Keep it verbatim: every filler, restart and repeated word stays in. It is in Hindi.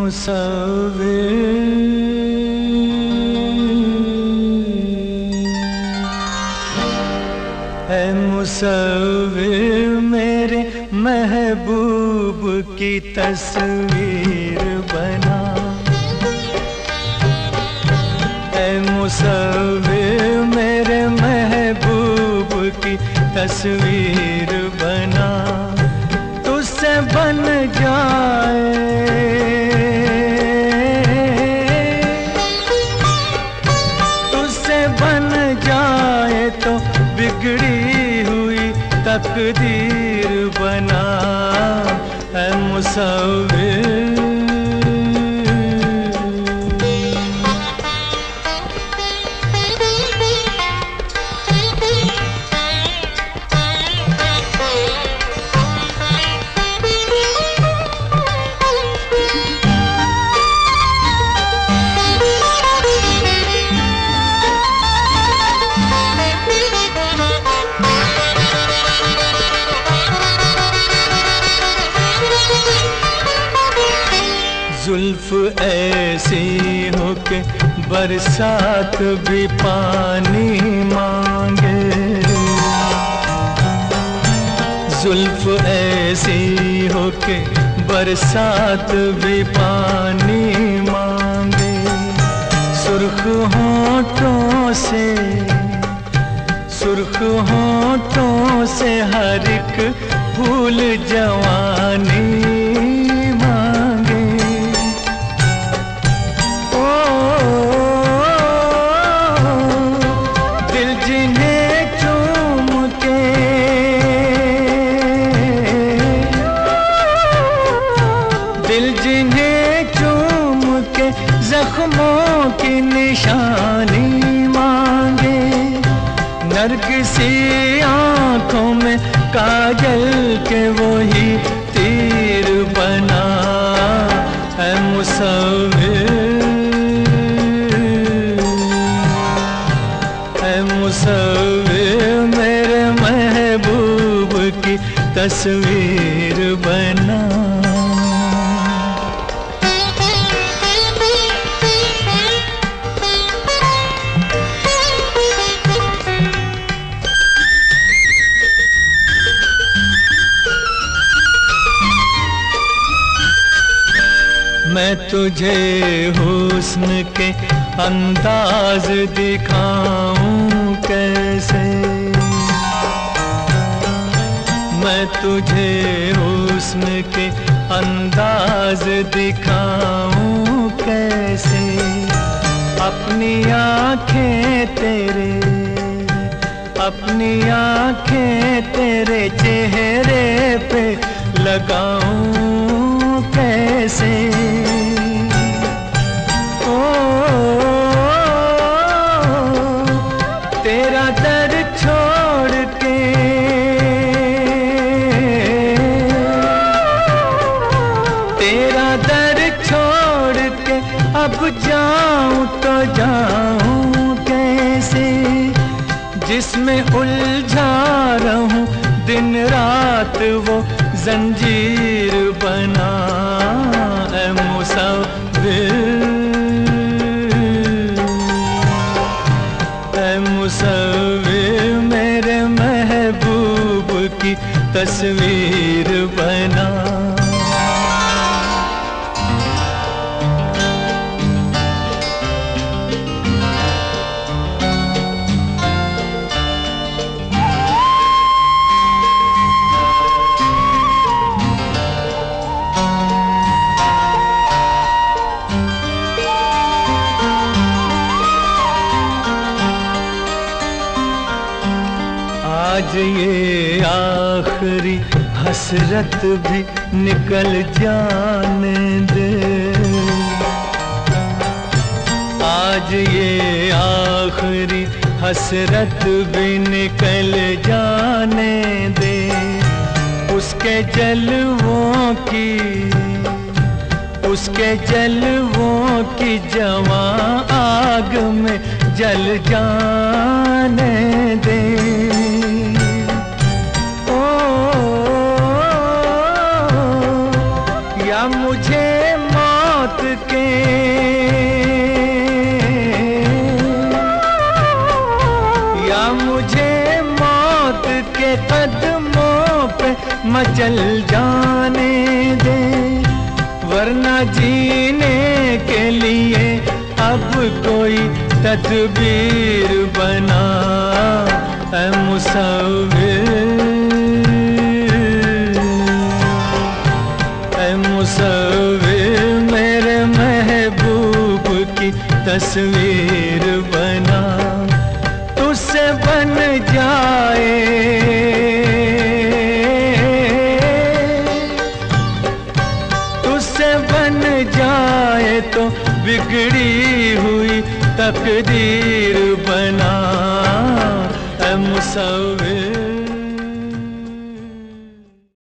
है मुसव्विर मेरे महबूब की तस्वीर बना। है मुसव्विर मेरे महबूब की तस्वीर बना। तुझसे बन जाए तुझसे बन जाए तो बिगड़ी हुई तकदीर बना। है मुसव्विर जुल्फ ऐसी हो के बरसात भी पानी मांगे। जुल्फ ऐसी हो के बरसात भी पानी मांगे। सुर्ख होठों से सुर्ख होठों से हर एक फूल जवानी मांगे। दिल जिन्हें चूम के जख्मों की निशानी मांगे। नरगिसी आंखों में काजल के वही तीर बना। है मुसव्विर है मुसव्विर मेरे महबूब की तस्वीर बना। मैं तुझे हुस्न के अंदाज दिखाऊं कैसे। मैं तुझे हुस्न के अंदाज दिखाऊं कैसे। अपनी आँखें तेरे अपनी आँखें तेरे चेहरे पे लगाऊं कैसे। ओ तेरा दर छोड़ के तेरा दर छोड़ के अब जाऊं तो जाऊं कैसे। जिसमें उलझा रहूं दिन रात वो जंजीर बना। है मुसव्विर है मुसव्विर मेरे महबूब की तस्वीर बना। आज ये आखिरी हसरत भी निकल जाने दे। आज ये आखिरी हसरत भी निकल जाने दे। उसके जलवों की उसके जलवों की जवां आग में जल जाने दे। मुझे मौत के कदमों पे मचल जाने दे, वरना जीने के लिए अब कोई तदबीर बना। ऐ मुसव्विर, ऐ मुसव्विर मेरे महबूब की तस्वीर बना। तुझसे बन जाए, तुझसे बन जाए तो बिगड़ी हुई तकदीर बना। ऐ मुसव्विर।